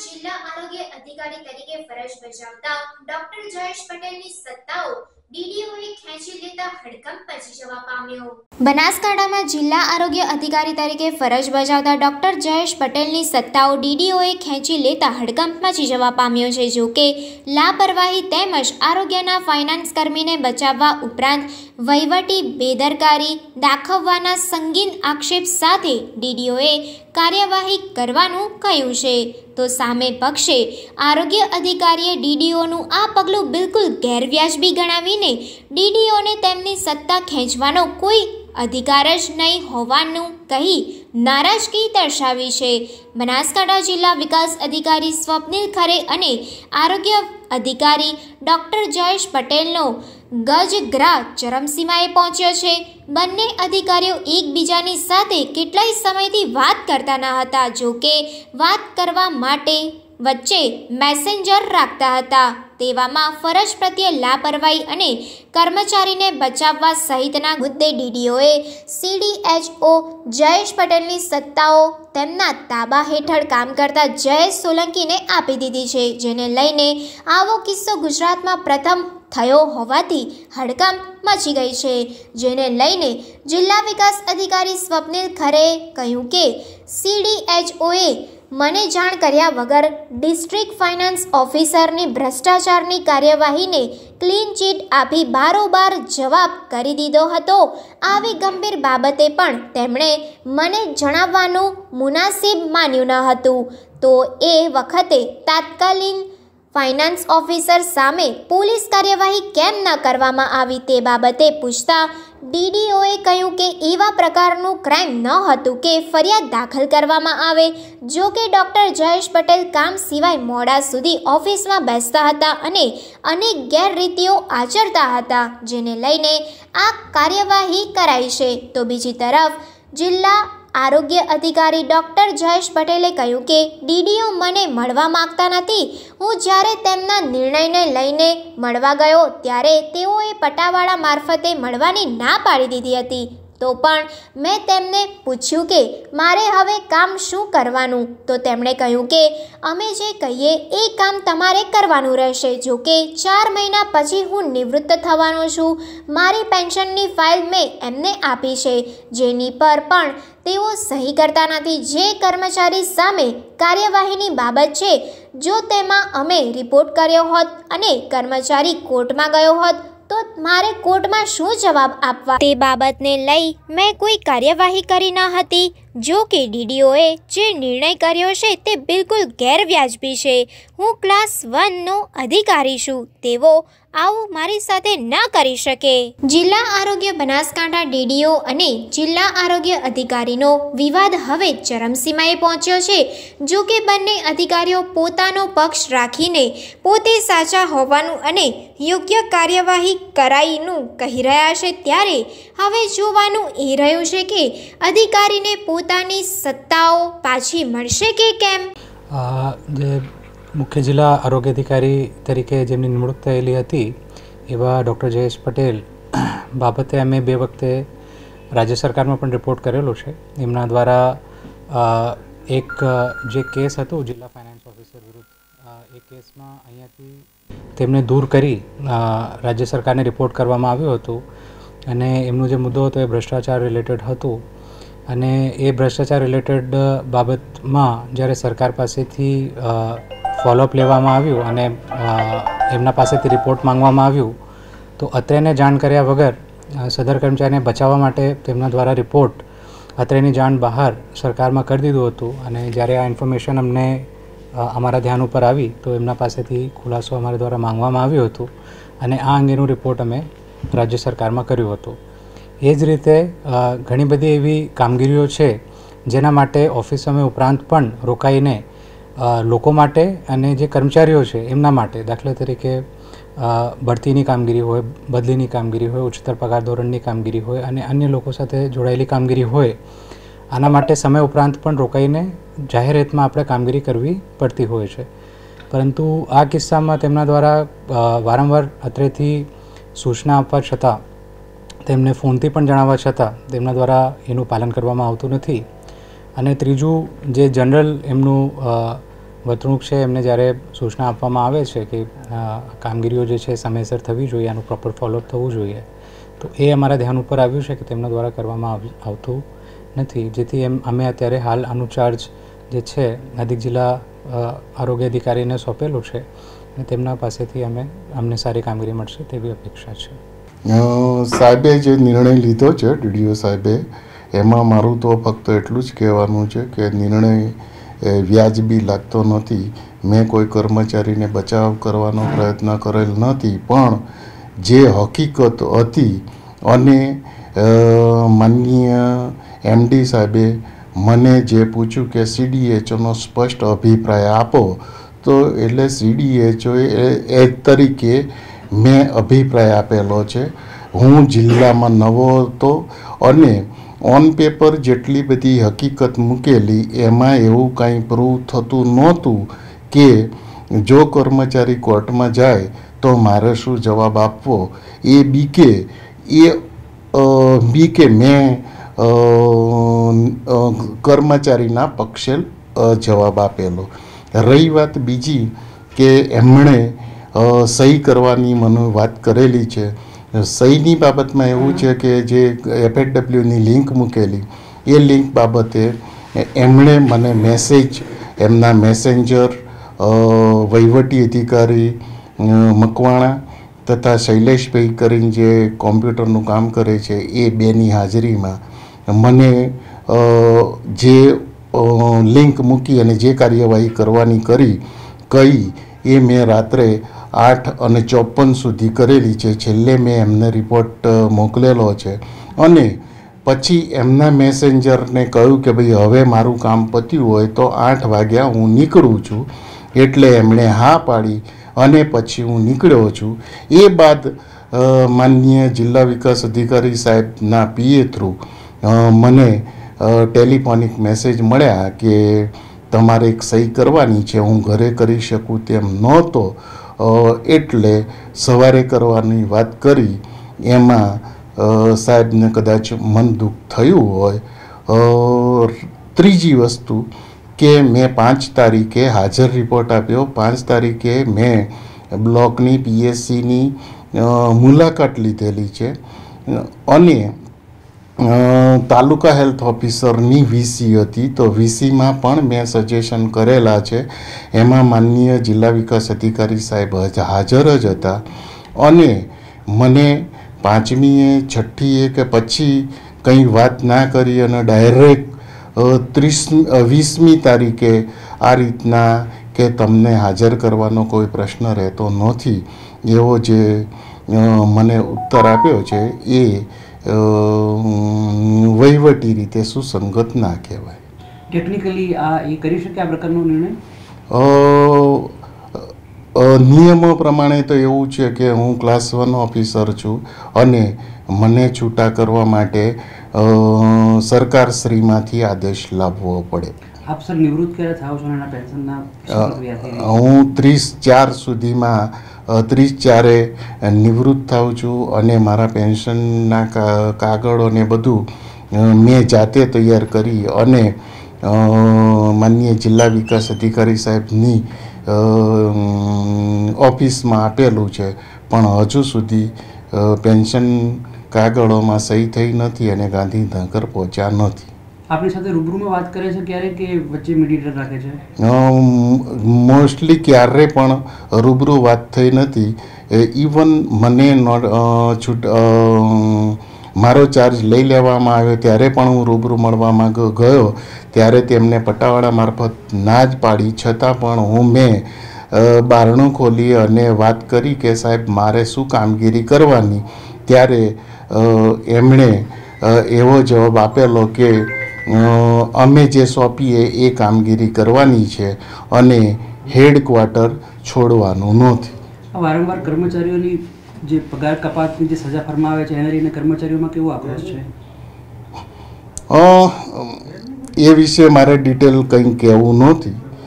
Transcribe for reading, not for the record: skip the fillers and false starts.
જિલ્લા આરોગ્ય અધિકારી તરીકે ફરજ બજાવતા ડોક્ટર જયેશ પટેલની સત્તાઓ ડીડીઓએ ખેંચી લેતા હડકંપ મચી જવા પામ્યો। બનાસકાંઠામાં જિલ્લા આરોગ્ય અધિકારી તરીકે ફરજ બજાવતા ડોક્ટર જયેશ પટેલની સત્તાઓ ડીડીઓએ ખેંચી લેતા હડકંપ મચી જવા પામ્યો છે। જો કે લાપરવાહી તેમજ આરોગ્યના ફાઇનાન્સ કર્મીને બચાવવા ઉપરાંત વહીવટી બેદરકારી દાખવવાના સંગીન આક્ષેપ સાથે ડીડીઓએ કાર્યવાહી કરવાનું કહ્યું છે, તો સામે પક્ષે આરોગ્ય અધિકારીએ ડીડીઓનું આ પગલું બિલકુલ ગેરવ્યાજબી ગણાવીને ડીડીઓને તેમની સત્તા ખેંચવાનો કોઈ અધિકાર જ નહીં હોવાનું કહી નારાજગી દર્શાવી છે। બનાસકાંઠા જિલ્લા વિકાસ અધિકારી સ્વપ્નિલ ખરે અને આરોગ્ય અધિકારી ડોક્ટર જયેશ પટેલનો ગજગ્રાહ ચરમસીમાએ પહોંચ્યો છે। બંને અધિકારીઓ એકબીજાની સાથે કેટલાય સમયથી વાત કરતા ન હતા, જો કે વાત કરવા માટે વચ્ચે મેસેન્જર રાખતા હતા। તેવામાં ફરજ પ્રત્યે લાપરવાહી અને કર્મચારીને બચાવવા સહિતના મુદ્દે ડીડીઓએ સીડીએચઓ જયેશ પટેલની સત્તાઓ તેમના તાબા હેઠળ કામ કરતા જયેશ સોલંકીને આપી દીધી છે, જેને લઈને આવો કિસ્સો ગુજરાતમાં પ્રથમ થયો હોવાથી હડકંપ મચી ગઈ છે, જેને લઈને જિલ્લા વિકાસ અધિકારી સ્વપ્નિલ ખરેએ કહ્યું કે સીડીએચઓએ મને જાણ કર્યા વગર ડિસ્ટ્રિક્ટ ફાઇનાન્સ ઓફિસરની ભ્રષ્ટાચારની કાર્યવાહીને ક્લીન ચીટ આપી બારોબાર જવાબ કરી દીધો હતો। આવી ગંભીર બાબતે પણ તેમણે મને જણાવવાનું મુનાસિબ માન્યું ન હતું, તો એ વખતે તાત્કાલિક ફાઇનાન્સ ઓફિસર સામે પોલીસ કાર્યવાહી કેમ ન કરવામાં આવી તે બાબતે પૂછતા ડીડીઓએ કહ્યું કે એવા પ્રકારનું ક્રાઇમ ન હતું કે ફરિયાદ દાખલ કરવામાં આવે। જો કે ડોક્ટર જયેશ પટેલ કામ સિવાય મોડા સુધી ઓફિસમાં બેસતા હતા અને અનેક ગેરરીતિઓ આચરતા હતા, જેને લઈને આ કાર્યવાહી કરાઈ છે। તો બીજી તરફ જિલ્લા આરોગ્ય અધિકારી ડોક્ટર જયેશ પટેલે કહ્યું કે ડીડીઓ મને મળવા માંગતા નથી। હું જ્યારે તેમના નિર્ણયને લઈને મળવા ગયો ત્યારે તેઓએ પટાવાળા મારફતે મળવાની ના પાડી દીધી હતી, તો પણ મેં તેમને પૂછ્યું કે મારે હવે કામ શું કરવાનું, તો તેમણે કહ્યું કે અમે જે કહીએ એ કામ તમારે કરવાનું રહેશે। જો કે 4 મહિના પછી હું નિવૃત્ત થવાનો છું। મારી પેન્શનની ફાઇલ મેં એમને આપી છે, જેની પર પણ તેઓ સહી કરતા નથી। જે કર્મચારી સામે કાર્યવાહીની બાબત છે, જો તેમાં અમે રિપોર્ટ કર્યો હોત અને કર્મચારી કોર્ટમાં ગયો હોત તો મારે કોર્ટમાં શું જવાબ આપવા તે બાબતને લઈ મેં કોઈ કાર્યવાહી કરી ન હતી। જો કે ડીડીઓએ જે નિર્ણય કર્યો છે તે બિલકુલ ગેરવ્યાજબી છે। હું ક્લાસ 1નો અધિકારી છું, તેવો આવું મારી સાથે ન કરી શકે। જિલ્લા આરોગ્ય બનાસકાંઠા ડીડીઓ અને જિલ્લા આરોગ્ય અધિકારીનો વિવાદ હવે ચરમસીમાએ પહોંચ્યો છે। જો કે બંને અધિકારીઓ પોતાનો પક્ષ રાખીને પોતે સાચા હોવાનું અને યોગ્ય કાર્યવાહી કરાઈનું કહી રહ્યા છે, ત્યારે હવે જોવાનું એ રહ્યું છે કે અધિકારીને પોતાની સત્તાઓ પાછી મળશે કે કેમ। જે મુખ્ય જિલ્લા આરોગ્ય અધિકારી તરીકે જેમની નિમણૂક થયેલી હતી એવા ડૉક્ટર જયેશ પટેલ બાબતે અમે 2 વખતે રાજ્ય સરકારમાં પણ રિપોર્ટ કરેલો છે। એમના દ્વારા એક જે કેસ હતો જિલ્લા ફાઇનાન્સ ઓફિસર વિરુદ્ધ, એ કેસમાં અહીંયાથી તેમને દૂર કરી રાજ્ય સરકારને રિપોર્ટ કરવામાં આવ્યો હતો અને એમનો જે મુદ્દો હતો એ ભ્રષ્ટાચાર રિલેટેડ હતો અને એ ભ્રષ્ટાચાર રિલેટેડ બાબતમાં જ્યારે સરકાર પાસેથી ફોલોઅપ લેવામાં આવ્યું અને એમના પાસેથી રિપોર્ટ માંગવામાં આવ્યું તો અત્રેને જાણ કર્યા વગર સદર કર્મચારીને બચાવવા માટે તેમના દ્વારા રિપોર્ટ અત્રેની જાણ બહાર સરકારમાં કરી દીધું હતું અને જ્યારે આ ઇન્ફોર્મેશન અમને અમારા ધ્યાન ઉપર આવી તો એમના પાસેથી ખુલાસો અમારા દ્વારા માંગવામાં આવ્યું હતું અને આ અંગેનું રિપોર્ટ અમે રાજ્ય સરકારમાં કર્યું હતું। એ જ રીતે ઘણી બધી એવી કામગીરીઓ છે જેના માટે ઓફિસ સમય ઉપરાંત પણ રોકાઈને લોકો માટે અને જે કર્મચારીઓ છે એમના માટે, દાખલા તરીકે બઢતીની કામગીરી હોય, બદલીની કામગીરી હોય, ઉચ્ચતર પગાર ધોરણની કામગીરી હોય અને અન્ય લોકો સાથે જોડાયેલી કામગીરી હોય, આના માટે સમય ઉપરાંત પણ રોકાઈને જાહેર હિતમાં આપણે કામગીરી કરવી પડતી હોય છે। પરંતુ આ કિસ્સામાં તેમના દ્વારા વારંવાર અત્રેથી સૂચના આપવા છતાં, તેમને ફોનથી પણ જણાવવા છતાં તેમના દ્વારા એનું પાલન કરવામાં આવતું નથી। અને ત્રીજું, જે જનરલ એમનું વર્તણૂક છે એમને જ્યારે સૂચના આપવામાં આવે છે કે કામગીરીઓ જે છે સમયસર થવી જોઈએ, આનું પ્રોપર ફોલોઅપ થવું જોઈએ, તો એ અમારા ધ્યાન ઉપર આવ્યું છે કે તેમના દ્વારા કરવામાં આવતું નથી, જેથી અમે અત્યારે હાલ આનું ચાર્જ જે છે નજીક જિલ્લા આરોગ્ય અધિકારીને સોંપેલું છે અને તેમના પાસેથી અમને સારી કામગીરી મળશે તેવી અપેક્ષા છે. સાહેબે જે નિર્ણય લીધો છે DDO સાહેબે, એમાં મારું તો ફક્ત એટલું જ કહેવાનું છે કે નિર્ણય વ્યાજબી લાગતો નથી. મેં કોઈ કર્મચારીને બચાવ કરવાનો પ્રયત્ન કરેલ નથી, પણ જે હકીકત હતી અને માનનીય MD સાહેબે મને જે પૂછ્યું કે CDHOનો સ્પષ્ટ અભિપ્રાય આપો, તો એટલે CDHO એ તરીકે મેં અભિપ્રાય આપેલો છે. હું જિલ્લામાં નવો હતો અને ઓન પેપર જેટલી બધી હકીકત મૂકેલી એમાં એવું કાંઈ પ્રૂવ થતું નહોતું કે જો કર્મચારી કોર્ટમાં જાય તો મારે શું જવાબ આપવો. એ બીકે મેં કર્મચારીના પક્ષે જવાબ આપેલો. રહી વાત બીજી કે એમણે સહી કરવાની મને વાત કરેલી છે. સહીની બાબતમાં એવું છે કે જે FHWની લિંક મૂકેલી એ લિંક બાબતે એમણે મને મેસેજ, એમના મેસેન્જર વહીવટી અધિકારી મકવાણા તથા શૈલેષભાઈ કરીને જે કોમ્પ્યુટરનું કામ કરે છે એ બેની હાજરીમાં મને જે લિંક મૂકી અને જે કાર્યવાહી કરવાની કહી એ મેં રાત્રે 8:54 સુધી કરેલી છે. છેલ્લે મેં એમને રિપોર્ટ મોકલેલો છે અને પછી એમના મેસેન્જરને કહ્યું કે ભાઈ હવે મારું કામ પત્યું હોય તો 8 વાગ્યા હું નીકળું છું. એટલે એમણે હા પાડી અને પછી હું નીકળ્યો છું. એ બાદ માનનીય જિલ્લા વિકાસ અધિકારી સાહેબના PA થ્રુ મને ટેલિફોનિક મેસેજ મળ્યા કે તમારે એક સહી કરવાની છે. હું ઘરે કરી શકું તેમ નહોતો એટલે સવારે કરવાની વાત કરી. એમાં સાહેબને કદાચ મન દુઃખ થયું હોય. ત્રીજી વસ્તુ કે મેં 5 તારીખે હાજર રિપોર્ટ આપ્યો. 5 તારીખે મેં બ્લોકની PSCની મુલાકાત લીધેલી છે અને તાલુકા હેલ્થ ઓફિસરની VC હતી, તો VCમાં પણ મેં સજેશન કરેલા છે. એમાં માનનીય જિલ્લા વિકાસ અધિકારી સાહેબ હાજર જ હતા અને મને 5મીએ 6ઠીએ કે પછી કંઈ વાત ના કરી અને ડાયરેક્ટ 20મી તારીખે આ રીતના કે તમને હાજર કરવાનો કોઈ પ્રશ્ન રહેતો નથી એવો જે મને ઉત્તર આપ્યો છે એ વહીવટી રીતે સુસંગત ના કહેવાય. ટેકનિકલી આ એ કરી શકે આ પ્રકારનો નિર્ણય? નિયમો પ્રમાણે તો એવું છે કે હું ક્લાસ 1 ઓફિસર છું અને મને છૂટા કરવા માટે સરકારશ્રીમાંથી આદેશ લાવવો પડે. આપ સર નિવૃત્ત ક્યારે થાવ છો અને પેન્શનના? હું 30/4 સુધીમાં 30/4 નિવૃત્ત થાઉં છું અને મારા પેન્શનના કાગળો ને બધું મેં જાતે તૈયાર કરી અને માનનીય જિલ્લા વિકાસ અધિકારી સાહેબની ઓફિસમાં આપેલું છે, પણ હજુ સુધી પેન્શન કાગળોમાં સહી થઈ નથી અને ગાંધીનગર પહોંચ્યા નથી. આપણી સાથે રૂબરૂમાં વાત કરે છે ક્યારે કે વચ્ચે મીડિયેટર રાખે છે? મોસ્ટલી ક્યારે પણ રૂબરૂ વાત થઈ નથી. ઇવન મને મારો ચાર્જ લઈ લેવામાં આવ્યો ત્યારે પણ હું રૂબરૂ મળવામાં ગયો ત્યારે તેમને પટાવાળા મારફત ના જ પાડી, છતાં પણ મેં બારણું ખોલી અને વાત કરી કે સાહેબ મારે શું કામગીરી કરવાની. ત્યારે એમણે એવો જવાબ આપેલો કે અમે જે સોંપીએ એ કામગીરી કરવાની છે અને હેડક્વાર્ટર છોડવાનું નથી. વારંવાર કર્મચારીઓની જે પગાર કપાતની જે સજા ફરમાવે છે એને લઈને કર્મચારીઓમાં કેવો આક્રોશ છે? એ વિશે મારે ડિટેલ કંઈ કહેવું નથી.